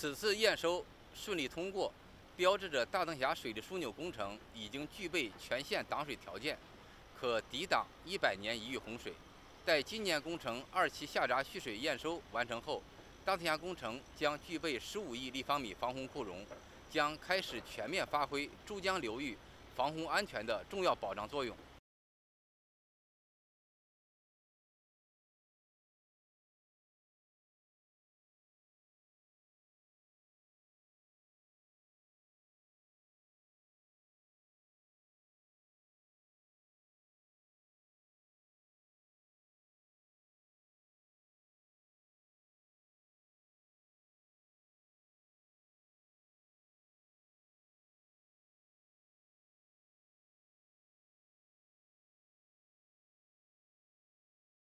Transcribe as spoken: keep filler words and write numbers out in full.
此次验收顺利通过，标志着大邓峡水利枢纽工程已经具备全县挡水条件，可抵挡一百年一遇洪水。待今年工程二期下闸蓄水验收完成后，大邓峡工程将具备十五亿立方米防洪库容，将开始全面发挥珠江流域防洪安全的重要保障作用。